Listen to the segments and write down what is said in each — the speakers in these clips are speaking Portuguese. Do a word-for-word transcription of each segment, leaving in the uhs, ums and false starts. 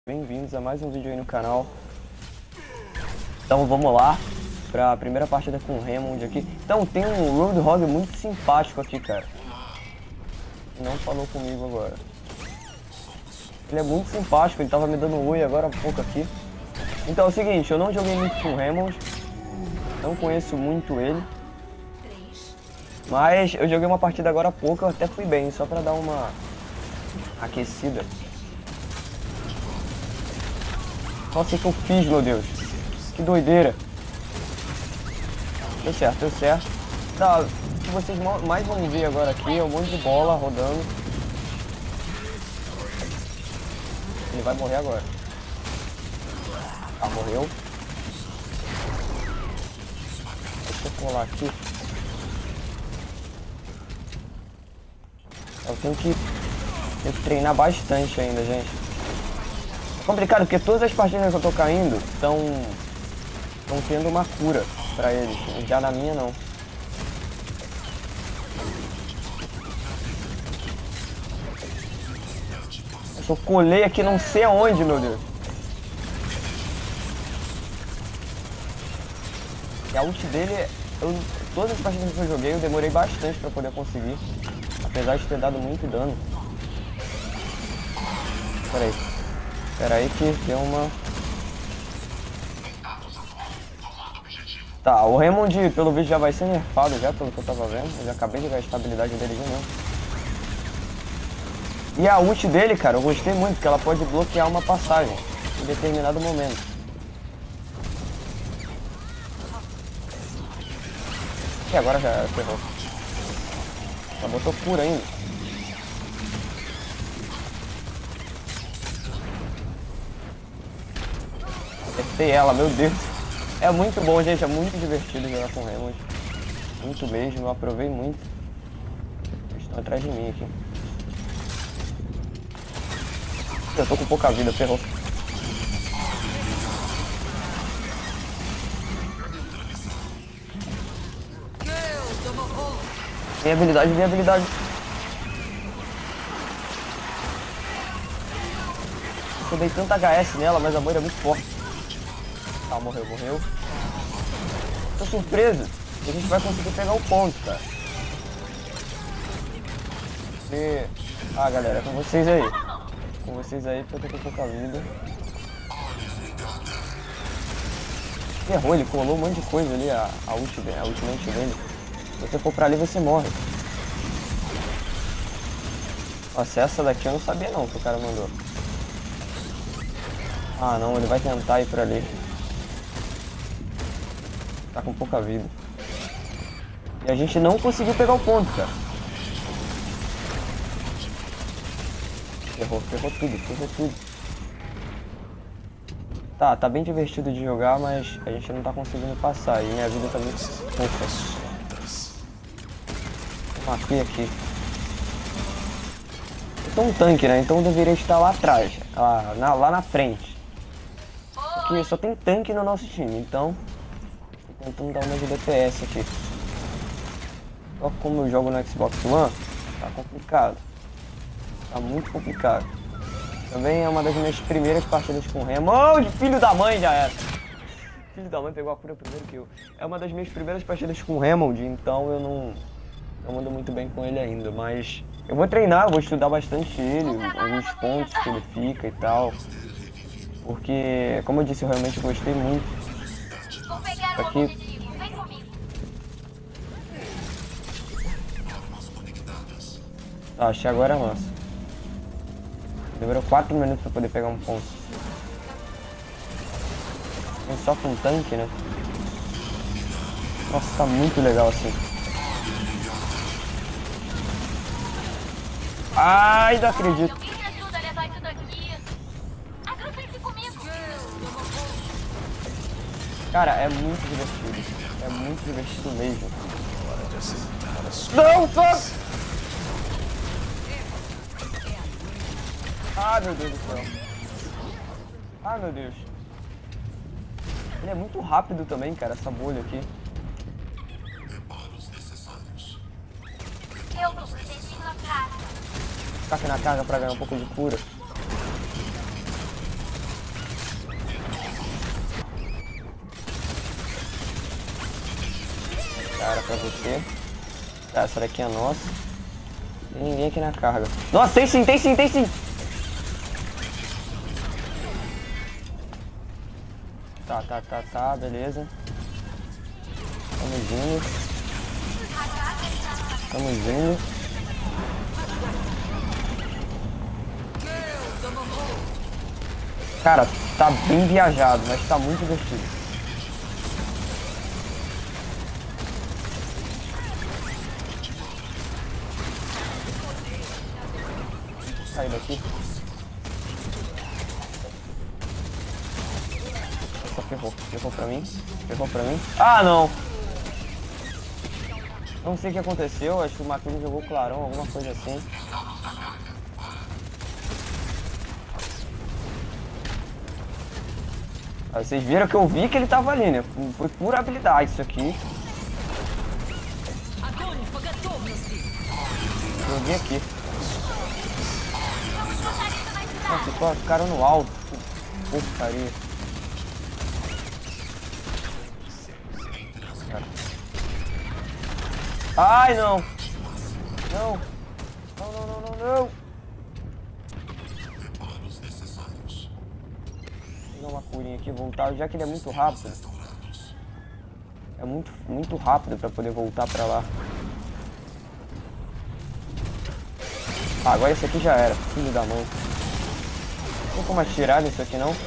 Bem-vindos a mais um vídeo aí no canal. Então vamos lá para a primeira partida com o Hammond aqui. Então tem um Roadhog muito simpático aqui, cara. Não falou comigo agora. Ele é muito simpático, ele tava me dando oi agora há pouco aqui. Então é o seguinte, eu não joguei muito com o Hammond, não conheço muito ele. Mas eu joguei uma partida agora há pouco, eu até fui bem, só pra dar uma aquecida. Nossa, o que eu fiz, meu Deus. Que doideira. Deu certo, deu certo. Tá, o que vocês mais vão ver agora aqui é um monte de bola rodando. Ele vai morrer agora. Ah, morreu. Deixa eu colar aqui. Eu tenho que, tenho que treinar bastante ainda, gente. É complicado porque todas as partidas que eu tô caindo estão estão tendo uma cura pra eles. Já na minha não. Eu só colei aqui não sei aonde, meu Deus. E a ult dele, eu, todas as partidas que eu joguei eu demorei bastante pra poder conseguir. Apesar de ter dado muito dano. Pera aí. Pera aí que tem uma... Tá, o Hammond pelo vídeo já vai ser nerfado já, pelo que eu tava vendo. Eu já acabei de gastar a habilidade dele de novo. E a ult dele, cara, eu gostei muito, porque ela pode bloquear uma passagem em determinado momento. E agora já ferrou. Ela botou cura ainda. Acertei ela, meu Deus. É muito bom, gente. É muito divertido jogar com o Hammond. Muito mesmo, eu aprovei muito. Eles estão atrás de mim aqui. Eu tô com pouca vida, ferrou. Vem habilidade, vem habilidade. Eu dei tanta H S nela, mas a moira é muito forte. Ah, morreu, morreu. Tô surpreso que a gente vai conseguir pegar o ponto, cara. E... Ah, galera, é com vocês aí. Com vocês aí, porque eu tô com pouca vida. Errou, ele colou um monte de coisa ali, a, a ult dele, a ultimate dele. Se você for pra ali, você morre. Nossa, essa daqui eu não sabia não que o cara mandou. Ah não, ele vai tentar ir por ali. Tá com pouca vida. E a gente não conseguiu pegar o ponto, cara. Ferrou, ferrou tudo, ferrou tudo. Tá, tá bem divertido de jogar, mas a gente não tá conseguindo passar. E minha vida tá muito pouca. Matei aqui. Eu sou um tanque, né? Então eu deveria estar lá atrás, lá na, lá na frente. Aqui só tem tanque no nosso time, então tô tentando dar uma de D P S aqui. Só que como eu jogo no Xbox One, tá complicado. Tá muito complicado. Também é uma das minhas primeiras partidas com o Hammond. Oh, filho da mãe já era. Filho da mãe pegou a cura primeiro que eu. É uma das minhas primeiras partidas com o Hammond, então eu não... Não ando muito bem com ele ainda, mas eu vou treinar, eu vou estudar bastante ele, alguns pontos que ele fica e tal. Porque, como eu disse, eu realmente gostei muito. Aqui. Tá, achei agora a massa. Demorou quatro minutos pra poder pegar um ponto. Só com um tanque, né? Nossa, tá muito legal assim. Ai, não acredito. Alguém me ajuda a levar isso daqui. Agrupem-se comigo. Cara, é muito divertido. É muito divertido mesmo. Não, só... Ah, meu Deus do céu. Ah, meu Deus. Ele é muito rápido também, cara, essa bolha aqui. Eu tô protegendo a casa. Ficar aqui na casa pra ganhar um pouco de cura. Cara, pra você. Tá, essa daqui é nossa. Tem ninguém aqui na carga. Nossa, tem sim, tem sim, tem sim. Tá, tá, tá, tá, beleza. Tamo indo. Tamo indo. Cara, tá bem viajado, mas tá muito divertido. Sai daqui. Só ferrou. Ferrou pra mim. Ferrou pra mim. Ah, não! Não sei o que aconteceu. Acho que o Matheus jogou clarão, alguma coisa assim. Aí vocês viram que eu vi que ele tava ali, né? Foi pura habilidade isso aqui. Joguei aqui. Nossa, ficaram no alto. Porcaria. Ai, não. Não. Não, não, não, não, não. Vou pegar uma curinha aqui, voltar, já que ele é muito rápido. É muito, muito rápido pra poder voltar pra lá. Ah, agora esse aqui já era, filho da mãe. Não tem como atirar nisso aqui, não?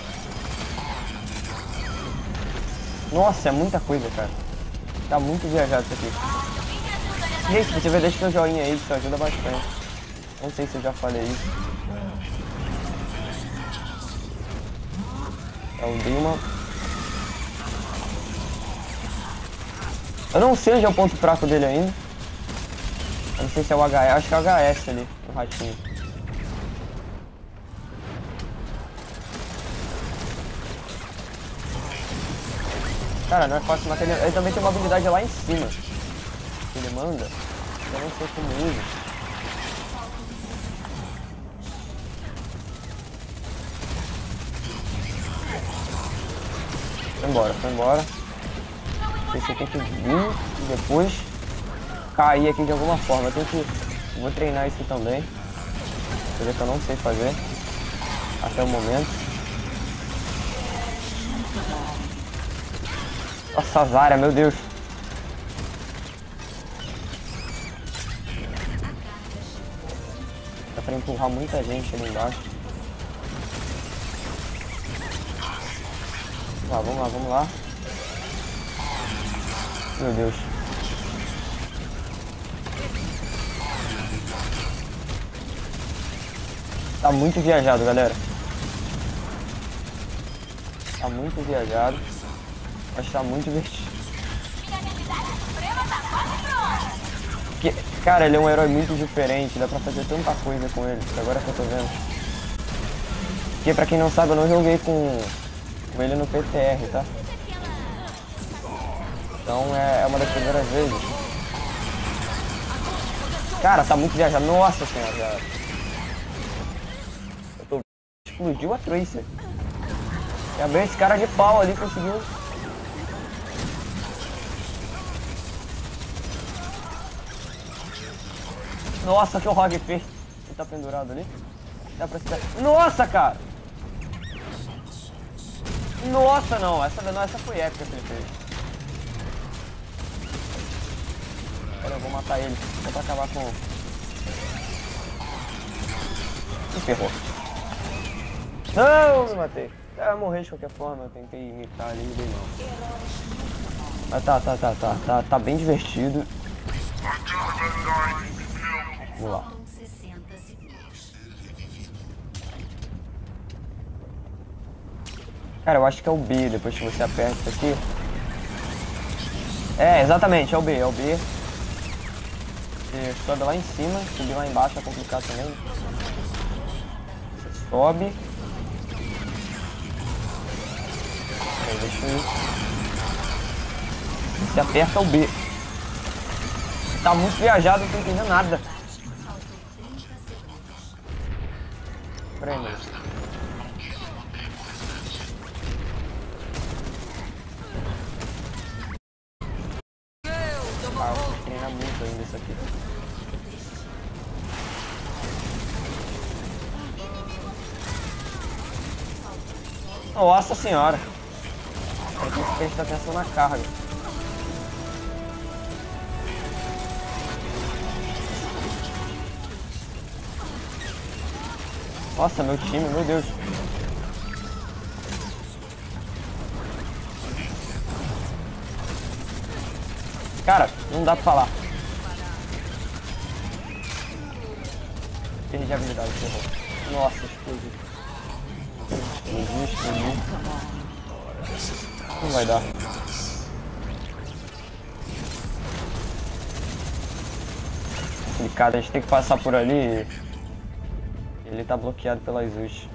Nossa, é muita coisa, cara. Tá muito viajado isso aqui. Gente, se você vai deixar seu joinha aí, isso ajuda bastante. Não sei se eu já falei isso. Eu dei uma... Eu não sei onde é o ponto fraco dele ainda. Eu não sei se é o H S, acho que é o H S ali, o ratinho. Cara, não é fácil matar ele. Ele também tem uma habilidade lá em cima que ele manda. Eu não sei como usa. Foi embora, foi embora. Esse tem que vir e depois cair aqui de alguma forma. Eu tenho que... Vou treinar isso também. Coisa que eu não sei fazer até o momento. Nossa, Zarya, meu Deus. Dá pra empurrar muita gente ali embaixo. Vamos lá, vamos lá, vamos lá. Meu Deus. Tá muito viajado, galera. Tá muito viajado. Mas tá muito divertido. Que, cara, ele é um herói muito diferente. Dá pra fazer tanta coisa com ele. Agora que eu tô vendo. Porque pra quem não sabe, eu não joguei com, com ele no P T R, tá? Então é, é uma das primeiras vezes. Cara, tá muito viajado. Nossa senhora, cara. Eu tô... Explodiu a Tracer. Também esse cara de pau ali conseguiu. Nossa, que o Rogue fez. Ele tá pendurado ali. Dá pra citar. Nossa, cara! Nossa, não. Essa, não, essa foi épica que ele fez. Agora eu vou matar ele. Só pra acabar com... Me ferrou. Não, me matei. Eu ia morrer de qualquer forma. Eu tentei imitar ali e me dei não. Mas tá, tá, tá, tá. Tá, tá bem divertido. Vamos lá. Cara, eu acho que é o B, depois que você aperta isso aqui. É, exatamente, é o B, é o B. Você sobe lá em cima, subir lá embaixo é complicado também. Você sobe. Aí, deixa eu ir. Você aperta o B. Tá muito viajado, não tô entendendo nada. Peraí, mano. Ah, eu preciso treinar muito ainda isso aqui. Nossa senhora! Eu tenho que prestar atenção na carga. Nossa, meu time, meu Deus. Cara, não dá pra falar. Perdi a habilidade, ferrou. Nossa, explodiu. Explodiu, explodiu. Não vai dar. Complicado, a gente tem que passar por ali. Ele tá bloqueado pelas ult.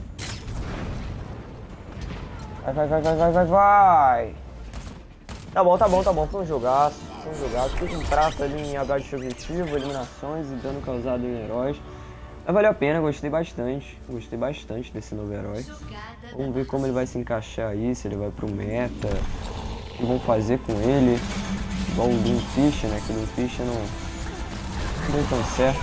Vai, vai, vai, vai, vai, vai, vai. Tá bom, tá bom, tá bom. Foi um jogaço. Foi um jogaço. Fiz um prato ali em H de objetivo, eliminações e dano causado em heróis. Mas valeu a pena, gostei bastante. Gostei bastante desse novo herói. Vamos ver como ele vai se encaixar aí, se ele vai pro meta. O que vão fazer com ele. Igual o Doomfist, né? Que o Doomfist não, não deu tão certo.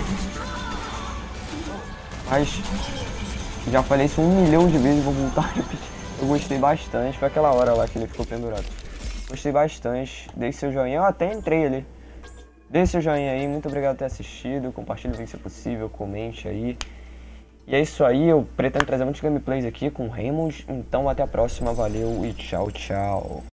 Mas já falei isso um milhão de vezes, vou voltar a repetir. Eu gostei bastante, foi aquela hora lá que ele ficou pendurado. Gostei bastante, deixe seu joinha, eu até entrei ali. Deixe seu joinha aí, muito obrigado por ter assistido, compartilhe o vídeo se possível, comente aí. E é isso aí, eu pretendo trazer muitos gameplays aqui com o Raymond, então até a próxima, valeu e tchau, tchau.